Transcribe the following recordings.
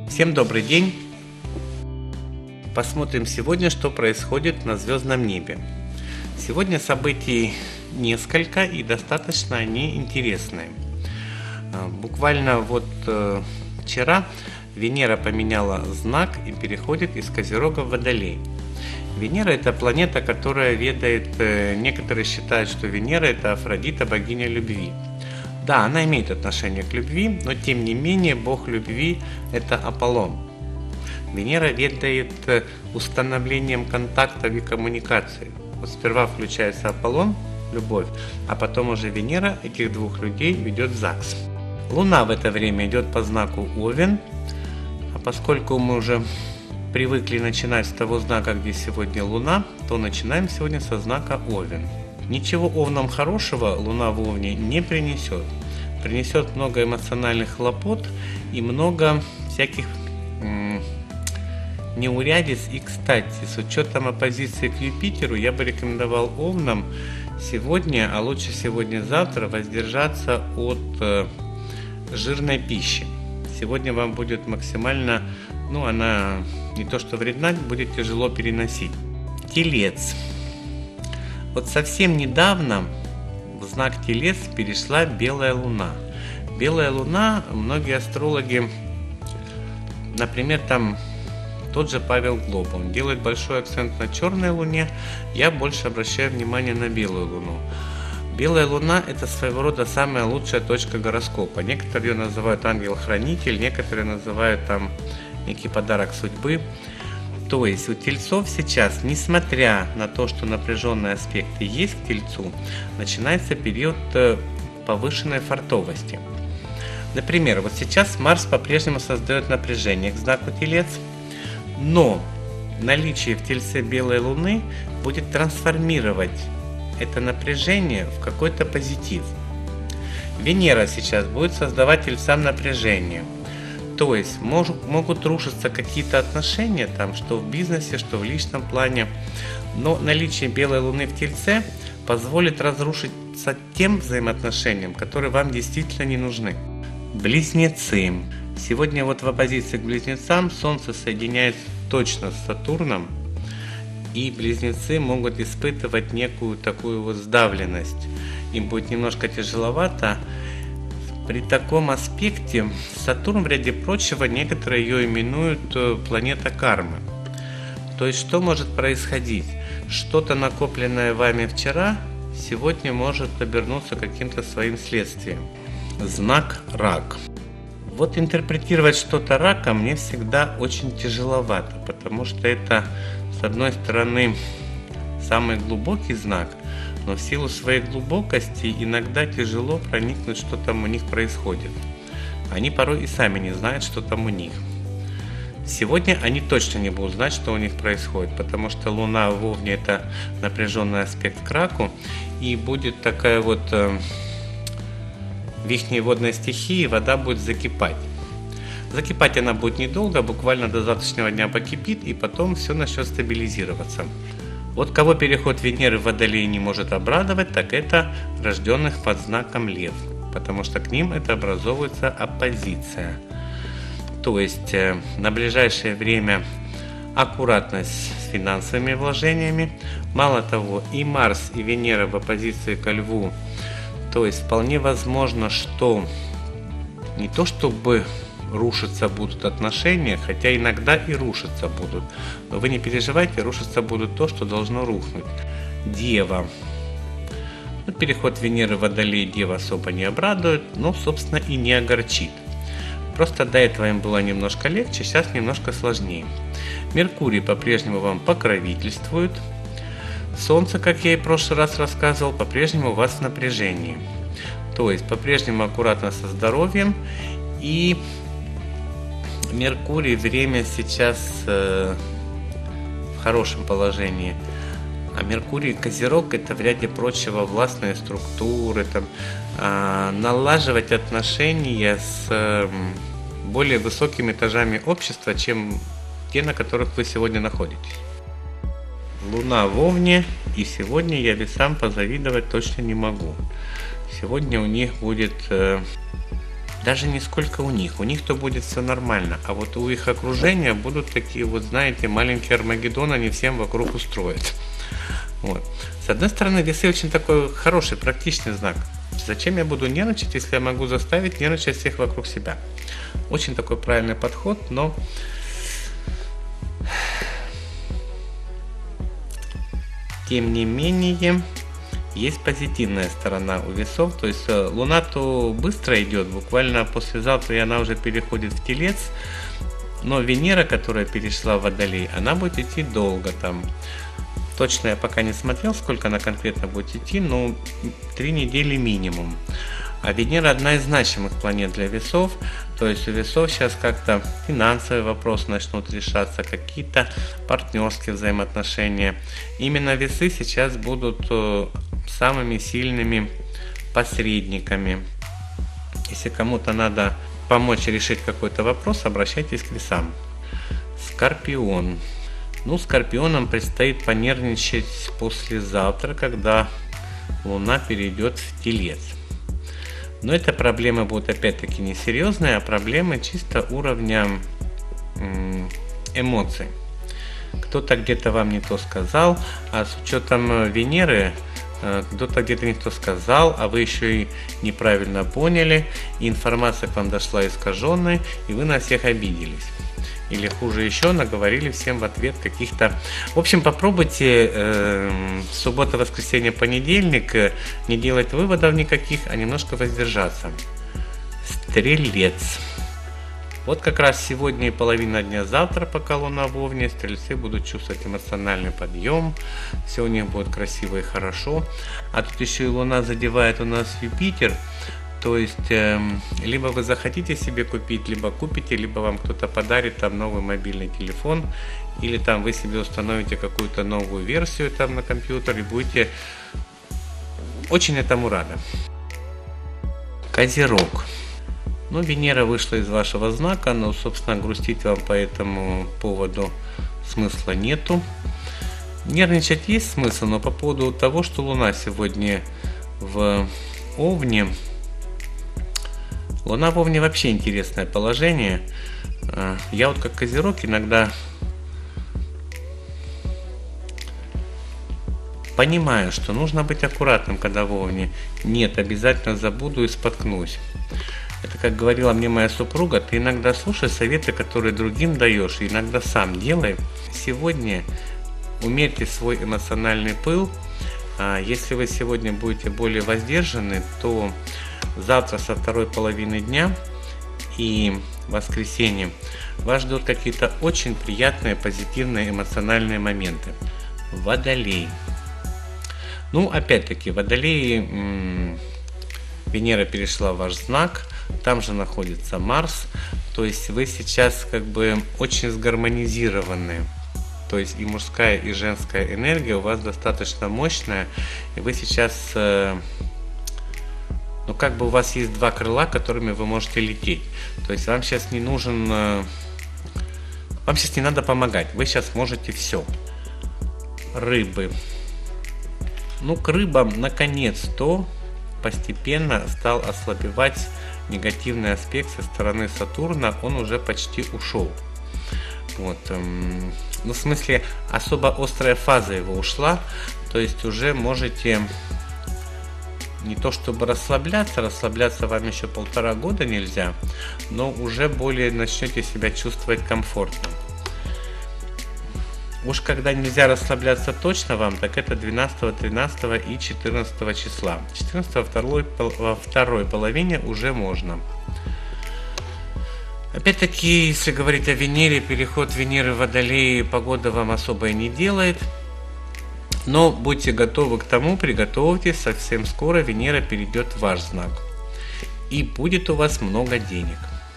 Всем добрый день! Посмотрим сегодня, что происходит на звездном небе. Сегодня событий несколько и достаточно они интересные. Буквально вчера Венера поменяла знак и переходит из Козерога в Водолей. Венера – это планета, которая ведает, некоторые считают, что Венера – это Афродита, богиня любви. Да, она имеет отношение к любви, но тем не менее бог любви – это Аполлон. Венера ведает установлением контактов и коммуникации. Сперва включается Аполлон, любовь, а потом уже Венера этих двух людей ведет в ЗАГС. Луна в это время идет по знаку Овен, а поскольку мы уже привыкли начинать с того знака, где сегодня Луна, то начинаем сегодня со знака Овен. Ничего Овнам хорошего Луна в Овне не принесет. Принесет много эмоциональных хлопот и много всяких неурядиц. И, кстати, с учетом оппозиции к Юпитеру, я бы рекомендовал Овнам сегодня, а лучше сегодня-завтра, воздержаться от жирной пищи. Сегодня вам будет максимально, она не то что вредна, будет тяжело переносить. Телец. Совсем недавно в знак Телец перешла белая луна. Белая луна, многие астрологи, например, тот же Павел Глоб, он делает большой акцент на черной луне, я больше обращаю внимание на белую луну. Белая луна – это своего рода самая лучшая точка гороскопа. Некоторые ее называют ангел-хранитель, некоторые называют некий подарок судьбы. То есть у тельцов сейчас, несмотря на то, что напряженные аспекты есть к тельцу, начинается период повышенной фартовости. Например, сейчас Марс по-прежнему создает напряжение к знаку Телец, но наличие в Тельце белой луны будет трансформировать это напряжение в какой-то позитив. Венера сейчас будет создавать тельцам напряжение. То есть могут рушиться какие-то отношения, что в бизнесе, что в личном плане, но наличие белой луны в Тельце позволит разрушиться тем взаимоотношениям, которые вам действительно не нужны. Близнецы. Сегодня в оппозиции к Близнецам Солнце соединяется точно с Сатурном, и Близнецы могут испытывать некую такую сдавленность. Им будет немножко тяжеловато. При таком аспекте Сатурн, в ряде прочего, некоторые ее именуют планета кармы. То есть, что может происходить? Что-то, накопленное вами вчера, сегодня может обернуться каким-то своим следствием. Знак Рак. Интерпретировать что-то рака мне всегда очень тяжеловато, потому что это, с одной стороны, самый глубокий знак, но в силу своей глубокости иногда тяжело проникнуть, что там у них происходит. Они порой и сами не знают, что там у них. Сегодня они точно не будут знать, что у них происходит, потому что Луна в Овне – это напряженный аспект к раку, и будет такая в ихней водной стихии вода будет закипать. Закипать она будет недолго, буквально до завтрашнего дня покипит, и потом все начнет стабилизироваться. Кого переход Венеры в Водолей не может обрадовать, так это рожденных под знаком Лев, потому что к ним это образовывается оппозиция. То есть на ближайшее время аккуратность с финансовыми вложениями. Мало того, и Марс, и Венера в оппозиции ко Льву, то есть вполне возможно, что не то чтобы рушиться будут отношения, хотя иногда и рушиться будут. Но вы не переживайте, рушиться будут то, что должно рухнуть. Дева. Переход Венеры в Водолей Дева особо не обрадует, но, собственно, и не огорчит. Просто до этого им было немножко легче, сейчас немножко сложнее. Меркурий по-прежнему вам покровительствует. Солнце, как я и в прошлый раз рассказывал, по-прежнему у вас в напряжении. То есть по-прежнему аккуратно со здоровьем. И Меркурий время сейчас в хорошем положении. А Меркурий Козерог – это в ряде прочего властные структуры, налаживать отношения с более высокими этажами общества, чем те, на которых вы сегодня находитесь. Луна в Овне, и сегодня я весам позавидовать точно не могу. Сегодня у них будет даже не сколько у них то будет все нормально, а вот у их окружения будут такие вот, знаете, маленькие Армагеддоны, они всем вокруг устроят. Вот. С одной стороны, весы очень такой хороший, практичный знак. Зачем я буду нервничать, если я могу заставить нервничать всех вокруг себя? Очень такой правильный подход, но тем не менее есть позитивная сторона у весов. То есть Луна то быстро идет, буквально послезавтра, и она уже переходит в Телец. Но Венера, которая перешла в Водолей, она будет идти долго там. Точно я пока не смотрел, сколько она конкретно будет идти, но 3 недели минимум. А Венера одна из значимых планет для весов, то есть у весов сейчас как-то финансовые вопросы начнут решаться, какие-то партнерские взаимоотношения. Именно весы сейчас будут самыми сильными посредниками. Если кому-то надо помочь решить какой-то вопрос, обращайтесь к весам. Скорпион. Ну, скорпионам предстоит понервничать послезавтра, когда Луна перейдет в Телец. Но это проблемы будут опять-таки не серьезные, а проблемы чисто уровня эмоций. Кто-то где-то вам не то сказал, а с учетом Венеры кто-то где-то не то сказал, а вы еще и неправильно поняли, и информация к вам дошла искаженной, и вы на всех обиделись. Или хуже еще, наговорили всем в ответ каких-то... В общем, попробуйте суббота, воскресенье, понедельник не делать выводов никаких, а немножко воздержаться. Стрелец. Вот как раз сегодня и половина дня завтра, пока Луна в Овне, стрельцы будут чувствовать эмоциональный подъем, все у них будет красиво и хорошо. А тут еще и Луна задевает у нас Юпитер. То есть, либо вы захотите себе купить, либо купите, либо вам кто-то подарит там новый мобильный телефон, или там вы себе установите какую-то новую версию там на компьютер и будете очень этому рады. Козерог. Ну, Венера вышла из вашего знака, но, собственно, грустить вам по этому поводу смысла нету. Нервничать есть смысл, но по поводу того, что Луна сегодня в Овне. Луна в Овне вообще интересное положение. Я вот как Козерог иногда понимаю, что нужно быть аккуратным, когда в Овне. Нет, обязательно забуду и споткнусь. Это, как говорила мне моя супруга, ты иногда слушай советы, которые другим даешь, и иногда сам делай. Сегодня умерьте свой эмоциональный пыл. Если вы сегодня будете более воздержаны, то завтра со второй половины дня и воскресенье вас ждут какие-то очень приятные, позитивные эмоциональные моменты. Водолей. Ну, опять-таки, Водолей, Венера перешла в ваш знак, там же находится Марс, то есть вы сейчас как бы очень сгармонизированы. То есть и мужская, и женская энергия у вас достаточно мощная, и вы сейчас... Ну, как бы у вас есть два крыла, которыми вы можете лететь. То есть вам сейчас не нужен... Вам сейчас не надо помогать. Вы сейчас можете все. Рыбы. Ну, к рыбам наконец-то постепенно стал ослабевать негативный аспект со стороны Сатурна. Он уже почти ушел. Вот. Ну, в смысле, особо острая фаза его ушла. То есть уже можете... Не то чтобы расслабляться вам еще 1,5 года нельзя, но уже более начнете себя чувствовать комфортно. Уж когда нельзя расслабляться точно вам, так это 12, 13 и 14 числа. 14 во второй половине уже можно. Опять-таки, если говорить о Венере, переход Венеры в Водолей погода вам особо и не делает. Но будьте готовы к тому, приготовьтесь, совсем скоро Венера перейдет в ваш знак. И будет у вас много денег.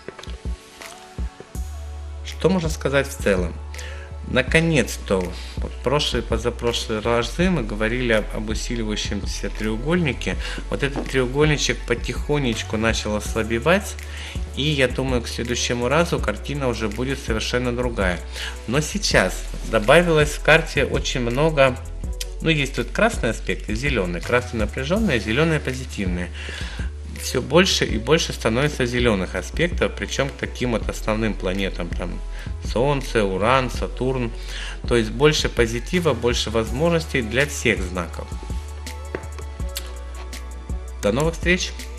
Что можно сказать в целом? Наконец-то, вот прошлые, позапрошлые разы мы говорили об усиливающемся треугольнике. Вот этот треугольничек потихонечку начал ослабевать. И я думаю, к следующему разу картина уже будет совершенно другая. Но сейчас добавилось в карте очень много... Ну, есть тут красный аспект и зеленый. Красный напряженный, зеленый позитивный. все больше и больше становится зеленых аспектов, причем к таким вот основным планетам, там Солнце, Уран, Сатурн. То есть больше позитива, больше возможностей для всех знаков. До новых встреч!